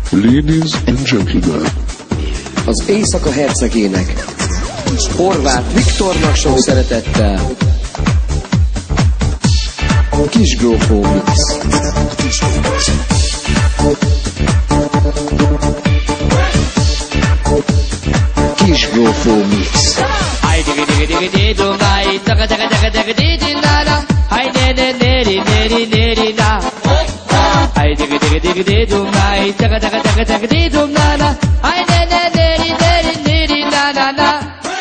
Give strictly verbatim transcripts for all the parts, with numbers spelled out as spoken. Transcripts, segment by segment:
Ladies and gentlemen, az éjszaka hercegének, Horváth Viktornak sok szeretettel, a Kisgrófó Mix. Kisgrófó Mix. Hai digi digi digi di do nai, taka taka taka taka di di na na, hai ne ne ne di ne di ne di na. Hai digi digi digi di do nai, taka taka taka taka di do na na, hai ne ne ne di ne di ne di na na na.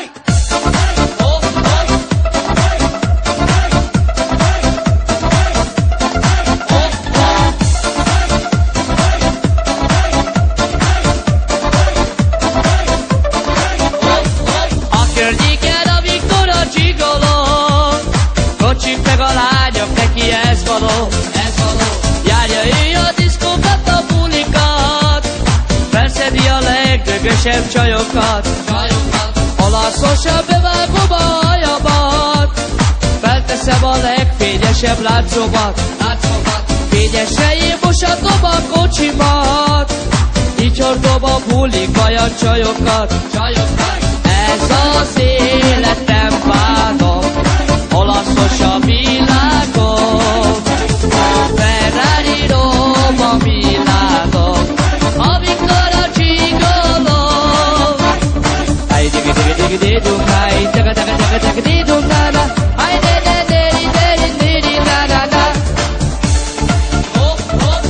Meg a lányok, neki ez való, ez való. Járja ő a diszkókat, a bulikat, felszedi a legdögösebb csajokat, csajokat. Olaszosan bevágom a hajamat, felteszem a legfényesebb látszomat, látszomat. Fényesre én mosatom a kocsimat, így hordom a bulikba a csajokat, csajokat. Ez az életem vánom, olaszos a világon, Ferrari Roma Milánok, amikor a csigolom. Hai digi digi digi di dum hai, taka taka taka taka di dum na na, hai ne ne ne di ne di ne di na na na. Hop hop.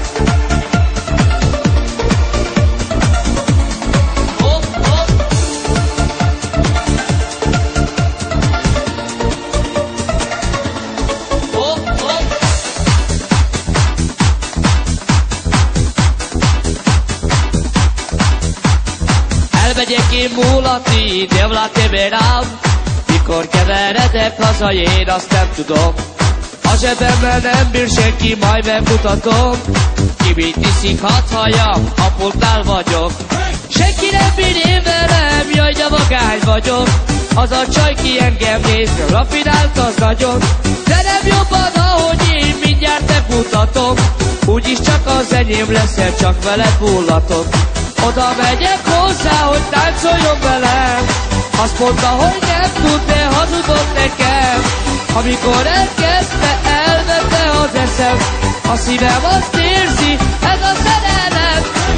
Hop hop. Elmegyek én múlati, nem látni rám, mikor keveredek haza, én azt nem tudom. A zsebemmel nem bír senki, majd megmutatom, ki mit iszik, hadd halljam, a pultnál vagyok. Senki nem bír én velem, jaj, de magány vagyok. Az a csaj, ki engem néz, rafinált az nagyon. De nem jobban, ahogy én mindjárt megmutatom, úgyis csak az enyém leszel, csak veled mullatok. Oda megyek hozzá, hogy táncoljon velem, azt mondta, hogy nem tud, de hazudott nekem. Amikor elkezdte, elvette az eszem, a szívem azt érzi, ez a szerelem.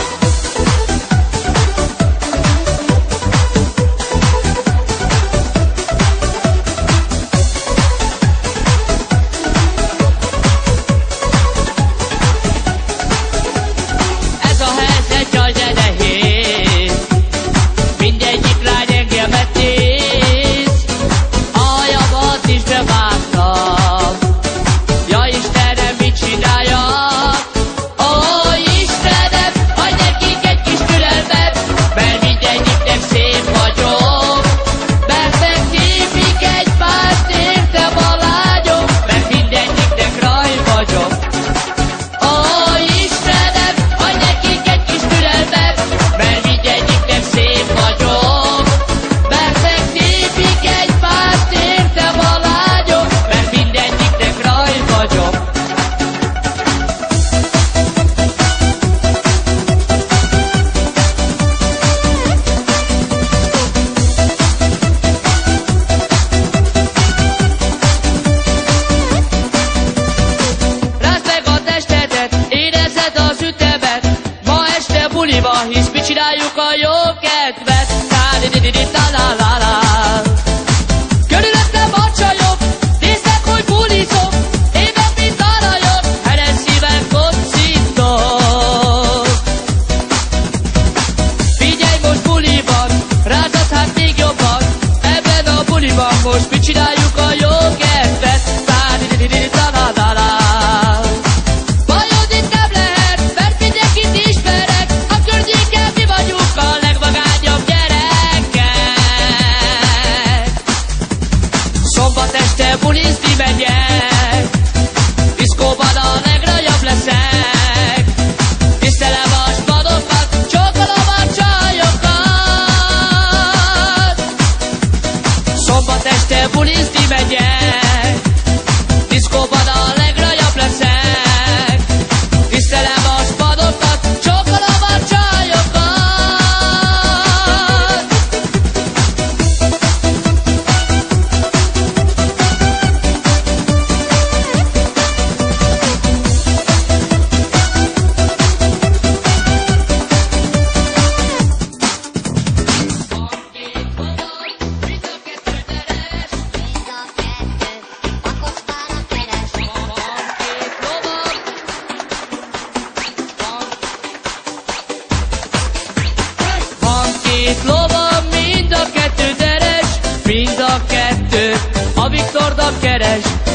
Hisz mi csináljuk a jó kedvet, ta-di-di-di-di-ta-la-la-la. Körülöttem a csajok, néznek, hogy bulizom, én meg mint aranyok, heres szíven koccintok. Figyelj, most buli van, rázad hát még jobban, ebben a buliban most mi csináljuk a jó kedvet, ta-di-di-di-di-ta-la-la-la. Bajod itt nem lehet, mert mindenkit ismerek, a környéken mi vagyunk a leg Két lova, mind a kettő deres, mind a kettő a Viktornak keres.